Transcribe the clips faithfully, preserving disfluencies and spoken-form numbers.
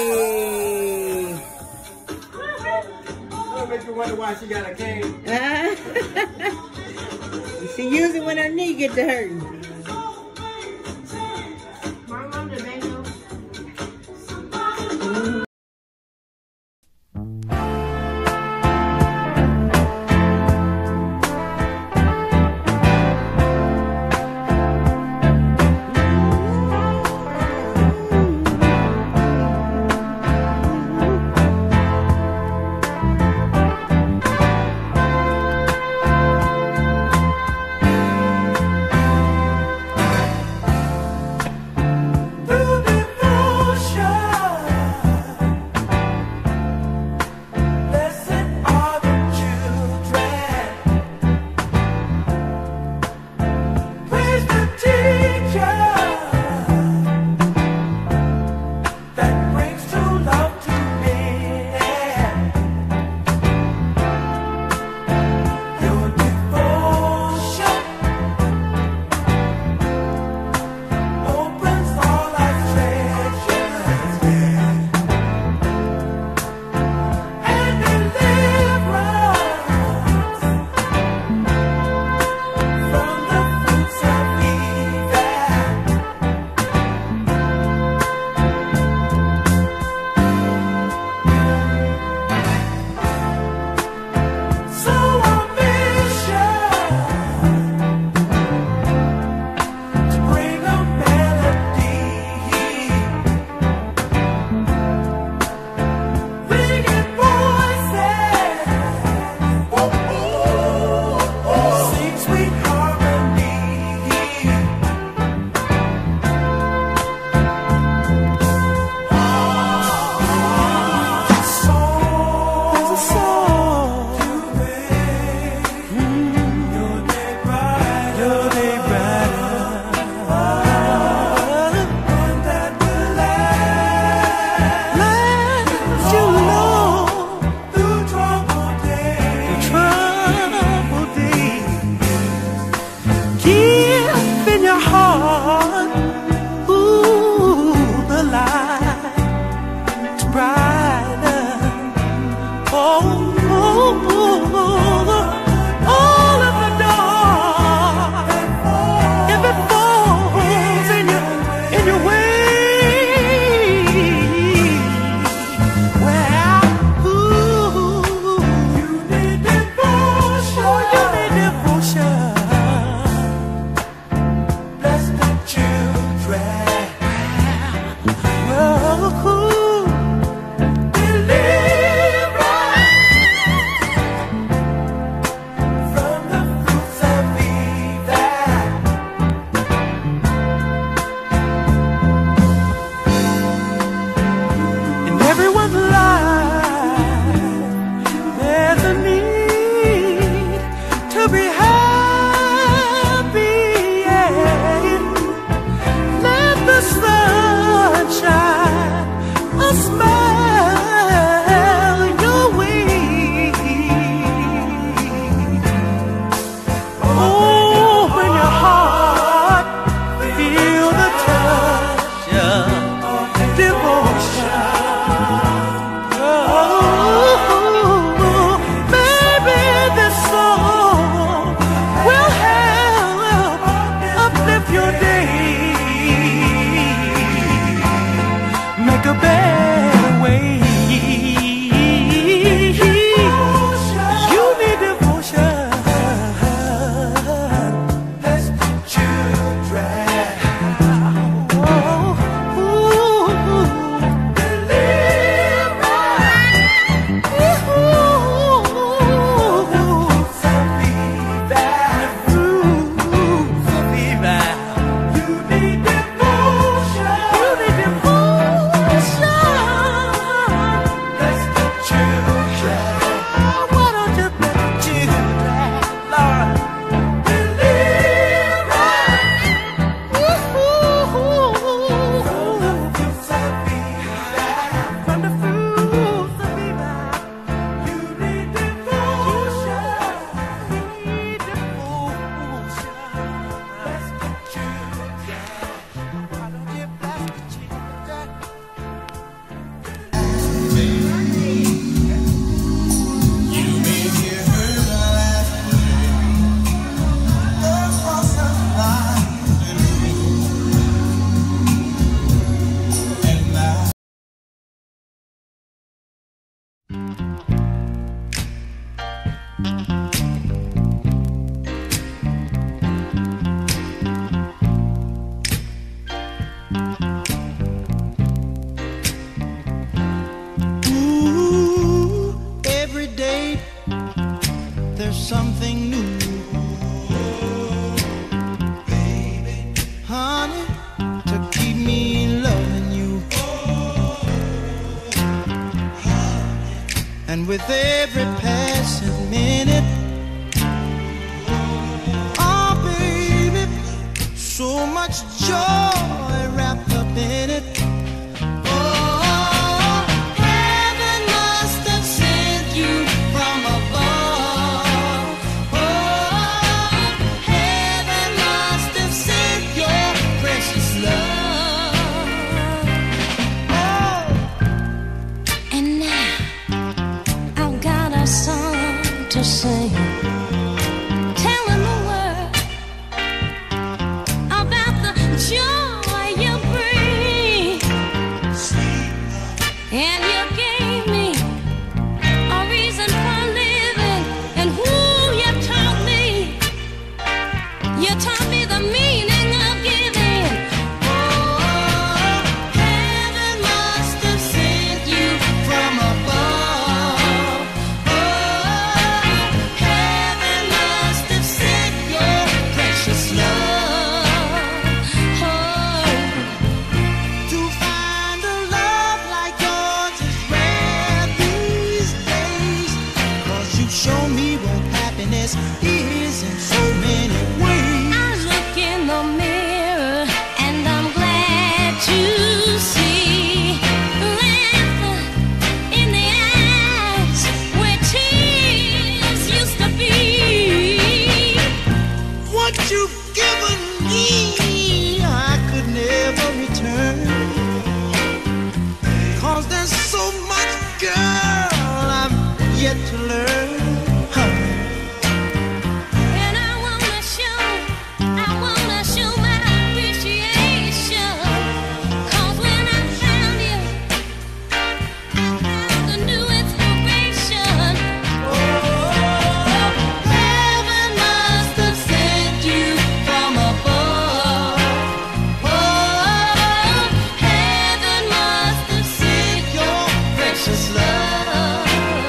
That'll make you wonder why she got a cane. Uh, she use it when her knee get to hurting. Bless the Jew. and with every passing minute, oh baby, so much joy wrapped up in it. Oh, heaven must have sent you from above. Oh, heaven must have sent your precious love. Oh, And now I've got a song to sing, telling the world about the joy you bring. And you gave me a reason for living, and who you taught me, you taught me the meaning of giving. oh, heaven must have sent you from above. Oh, heaven must have sent your precious love. Oh, To find a love like yours is rare these days, 'cause you show me what happiness is in so many ways. I look in the mirror and I'm glad to see laughter in the eyes where tears used to be. What you've given me, I could never return, 'cause there's so much, girl, I've yet to learn. Huh. And I wanna show, I wanna show my appreciation, 'cause when I found you, I found a new inspiration. Oh, heaven must have sent you from above. Oh, heaven must have sent your precious love.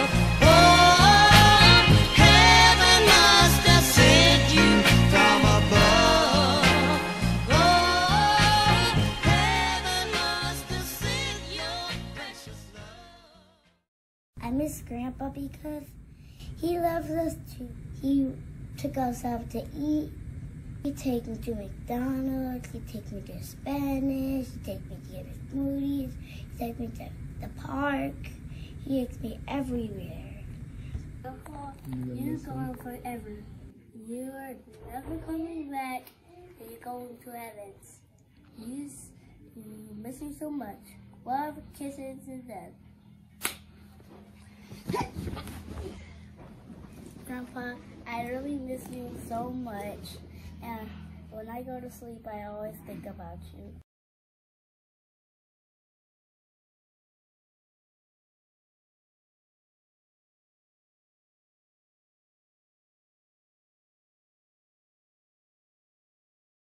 Oh, heaven must have sent you from above. Oh, heaven must have sent your precious love. I miss Grandpa because he loves us too. He took us out to eat. He take me to McDonald's. He take me to Spanish. He take me to get his smoothies. He take me to the park. He takes me everywhere. Grandpa, you're gone forever. You are never coming back. And you're going to heavens. You, s- you miss me so much. Love, kisses, and death. Grandpa, I really miss you so much, and when I go to sleep, I always think about you.